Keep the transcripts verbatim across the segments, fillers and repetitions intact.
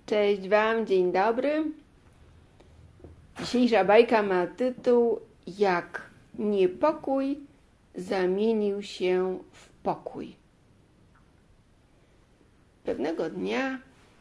Cześć Wam, dzień dobry. Dzisiejsza bajka ma tytuł Jak niepokój zamienił się w pokój. Pewnego dnia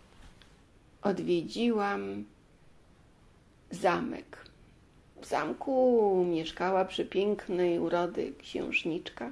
odwiedziłam zamek. W zamku mieszkała przepięknej urody księżniczka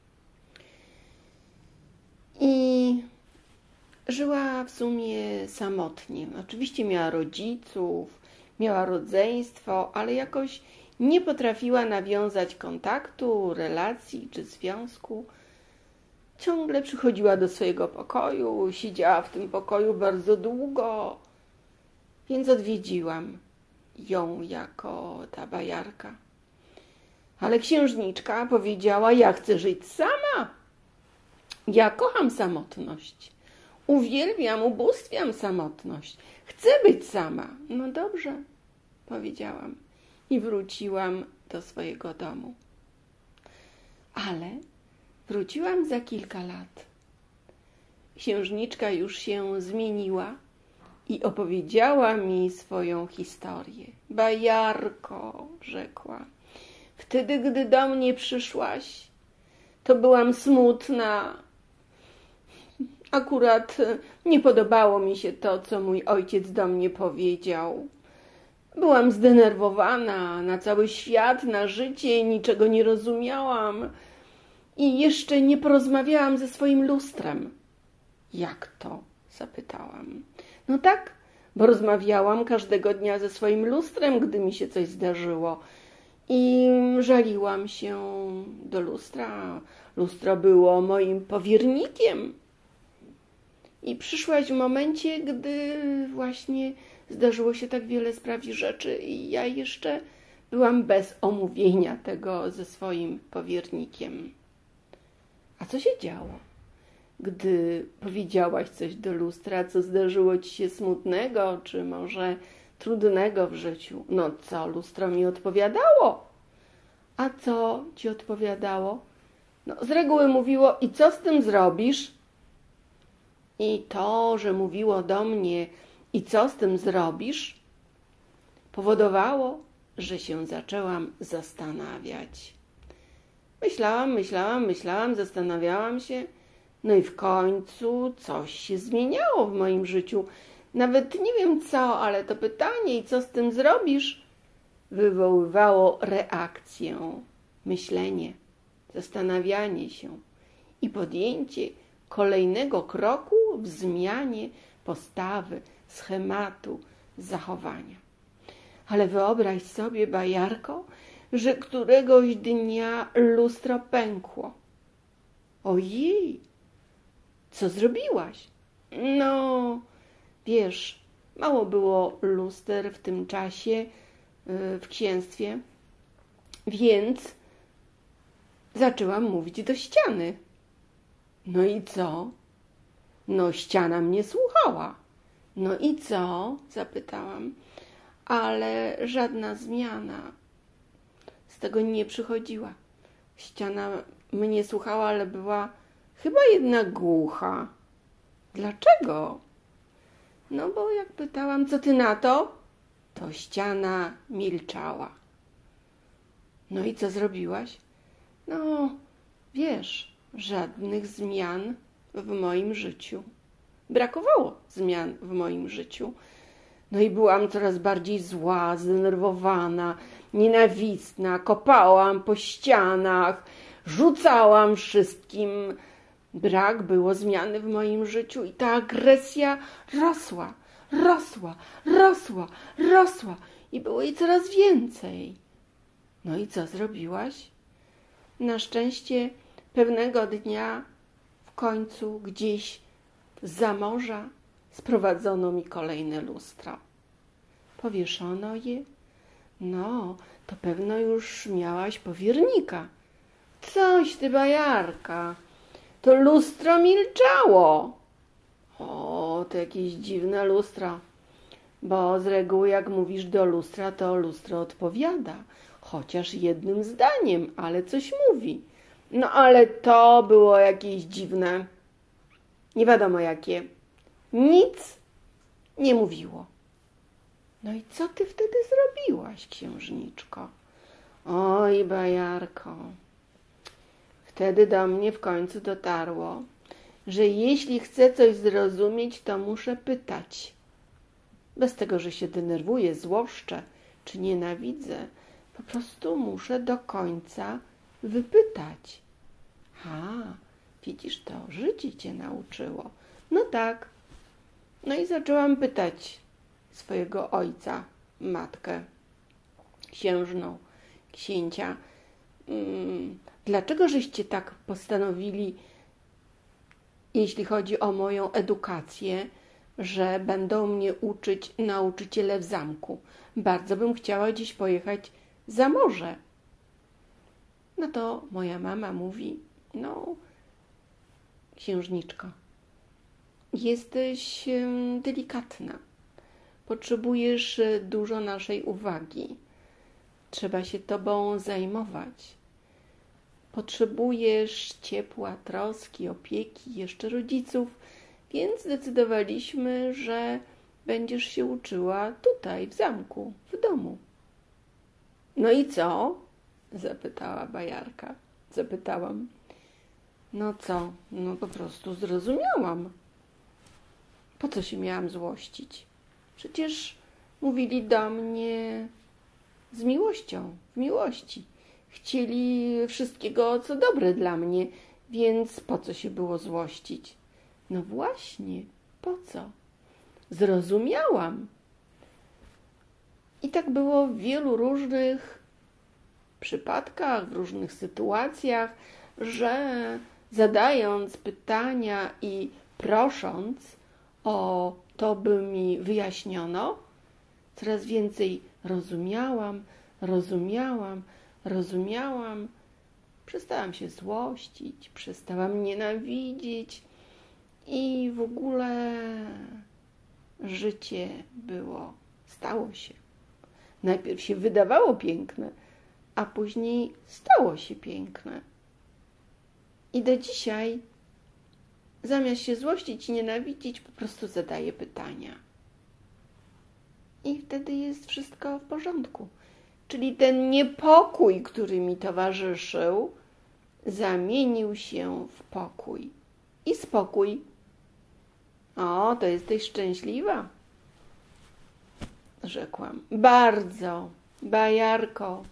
i żyła w sumie samotnie. Oczywiście miała rodziców, miała rodzeństwo, ale jakoś nie potrafiła nawiązać kontaktu, relacji czy związku. Ciągle przychodziła do swojego pokoju, siedziała w tym pokoju bardzo długo, więc odwiedziłam ją jako ta bajarka. Ale księżniczka powiedziała: ja chcę żyć sama. Ja kocham samotność. Uwielbiam, ubóstwiam samotność. Chcę być sama. No dobrze, powiedziałam i wróciłam do swojego domu. Ale wróciłam za kilka lat. Księżniczka już się zmieniła i opowiedziała mi swoją historię. Bajarko, rzekła, wtedy, gdy do mnie przyszłaś, to byłam smutna. Akurat nie podobało mi się to, co mój ojciec do mnie powiedział. Byłam zdenerwowana na cały świat, na życie, niczego nie rozumiałam i jeszcze nie porozmawiałam ze swoim lustrem. Jak to? Zapytałam. No tak, bo rozmawiałam każdego dnia ze swoim lustrem, gdy mi się coś zdarzyło. I żaliłam się do lustra. Lustro było moim powiernikiem. I przyszłaś w momencie, gdy właśnie zdarzyło się tak wiele spraw i rzeczy i ja jeszcze byłam bez omówienia tego ze swoim powiernikiem. A co się działo, gdy powiedziałaś coś do lustra, co zdarzyło ci się smutnego, czy może trudnego w życiu? No co lustro mi odpowiadało? A co ci odpowiadało? No z reguły mówiło: i co z tym zrobisz? I to, że mówiło do mnie: i co z tym zrobisz, powodowało, że się zaczęłam zastanawiać. Myślałam, myślałam, myślałam, zastanawiałam się, no i w końcu coś się zmieniało w moim życiu. Nawet nie wiem co, ale to pytanie: i co z tym zrobisz, wywoływało reakcję, myślenie, zastanawianie się i podjęcie kolejnego kroku w zmianie postawy, schematu, zachowania. Ale wyobraź sobie, bajarko, że któregoś dnia lustro pękło. Ojej, co zrobiłaś? No, wiesz, mało było luster w tym czasie w księstwie, więc zaczęłam mówić do ściany. No i co? No ściana mnie słuchała. No i co? Zapytałam. Ale żadna zmiana z tego nie przychodziła. Ściana mnie słuchała, ale była chyba jednak głucha. Dlaczego? No bo jak pytałam: co ty na to? To ściana milczała. No i co zrobiłaś? No, wiesz, żadnych zmian w moim życiu. Brakowało zmian w moim życiu. No i byłam coraz bardziej zła, zdenerwowana, nienawistna, kopałam po ścianach, rzucałam wszystkim. Brak było zmiany w moim życiu i ta agresja rosła, rosła, rosła, rosła i było jej coraz więcej. No i co zrobiłaś? Na szczęście pewnego dnia w końcu gdzieś zza morza sprowadzono mi kolejne lustro. Powieszono je. No, to pewno już miałaś powiernika. Coś ty, bajarka, to lustro milczało. O, to jakieś dziwne lustro, bo z reguły jak mówisz do lustra, to lustro odpowiada, chociaż jednym zdaniem, ale coś mówi. No ale to było jakieś dziwne, nie wiadomo jakie. Nic nie mówiło. No i co ty wtedy zrobiłaś, księżniczko? Oj, Bajarko. Wtedy do mnie w końcu dotarło, że jeśli chcę coś zrozumieć, to muszę pytać. Bez tego, że się denerwuję, złoszczę czy nienawidzę, po prostu muszę do końca wypytać. Ha, widzisz to, życie cię nauczyło. No tak. No i zaczęłam pytać swojego ojca, matkę, księżną, księcia, hmm, dlaczego żeście tak postanowili, jeśli chodzi o moją edukację, że będą mnie uczyć nauczyciele w zamku. Bardzo bym chciała gdzieś pojechać za morze. No to moja mama mówi, no księżniczko, jesteś delikatna, potrzebujesz dużo naszej uwagi, trzeba się tobą zajmować. Potrzebujesz ciepła, troski, opieki, jeszcze rodziców, więc zdecydowaliśmy, że będziesz się uczyła tutaj, w zamku, w domu. No i co? Zapytała Bajarka. Zapytałam. No co? No po prostu zrozumiałam. Po co się miałam złościć? Przecież mówili do mnie z miłością, w miłości. Chcieli wszystkiego, co dobre dla mnie, więc po co się było złościć? No właśnie, po co? Zrozumiałam. I tak było w wielu różnych przypadkach, w różnych sytuacjach, że zadając pytania i prosząc o to, by mi wyjaśniono, coraz więcej rozumiałam, rozumiałam, rozumiałam. Przestałam się złościć, przestałam nienawidzić i w ogóle życie było, stało się. Najpierw się wydawało piękne, a później stało się piękne. I do dzisiaj zamiast się złościć i nienawidzić, po prostu zadaję pytania. I wtedy jest wszystko w porządku. Czyli ten niepokój, który mi towarzyszył, zamienił się w pokój. I spokój. O, to jesteś szczęśliwa, rzekłam. Bardzo, Bajarko.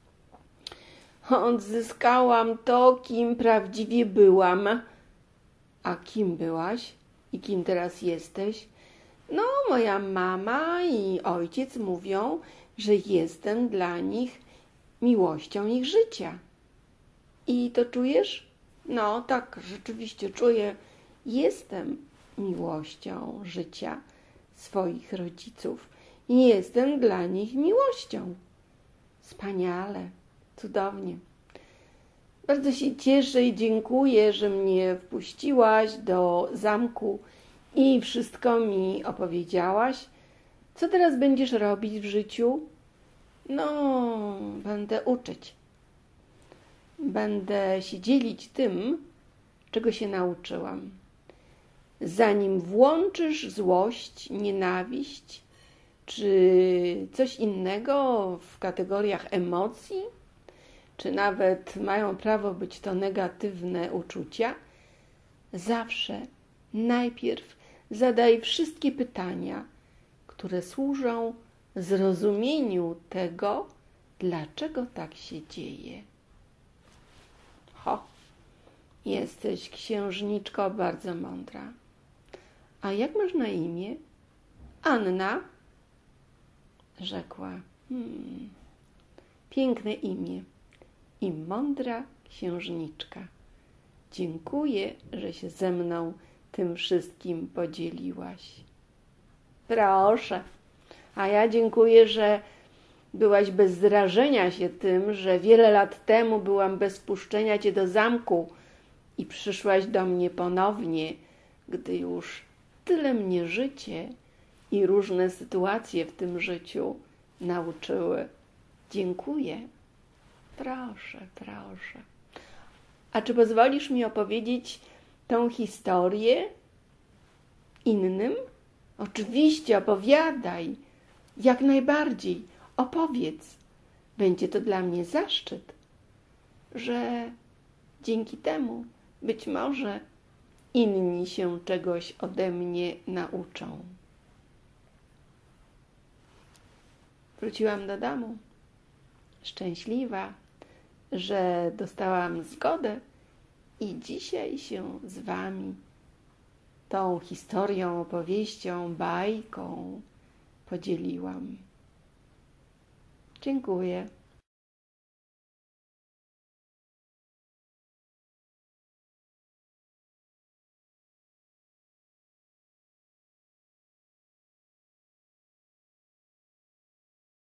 Odzyskałam to, kim prawdziwie byłam. A kim byłaś? I kim teraz jesteś? No, moja mama i ojciec mówią, że jestem dla nich miłością ich życia. I to czujesz? No, tak, rzeczywiście czuję. Jestem miłością życia swoich rodziców. I jestem dla nich miłością. Wspaniale, cudownie. Bardzo się cieszę i dziękuję, że mnie wpuściłaś do zamku i wszystko mi opowiedziałaś. Co teraz będziesz robić w życiu? No, będę uczyć. Będę się dzielić tym, czego się nauczyłam. Zanim włączysz złość, nienawiść, czy coś innego w kategoriach emocji, czy nawet mają prawo być to negatywne uczucia, zawsze najpierw zadaj wszystkie pytania, które służą zrozumieniu tego, dlaczego tak się dzieje. Ho, jesteś, księżniczko, bardzo mądra. A jak masz na imię? Anna, rzekła. Hmm, piękne imię i mądra księżniczka. Dziękuję, że się ze mną tym wszystkim podzieliłaś. Proszę. A ja dziękuję, że byłaś bez zrażenia się tym, że wiele lat temu byłam bez wpuszczenia cię do zamku i przyszłaś do mnie ponownie, gdy już tyle mnie życie i różne sytuacje w tym życiu nauczyły. Dziękuję. Proszę, proszę. A czy pozwolisz mi opowiedzieć tą historię innym? Oczywiście, opowiadaj. Jak najbardziej. Opowiedz. Będzie to dla mnie zaszczyt, że dzięki temu być może inni się czegoś ode mnie nauczą. Wróciłam do domu, szczęśliwa, że dostałam zgodę i dzisiaj się z wami tą historią, opowieścią, bajką podzieliłam. Dziękuję.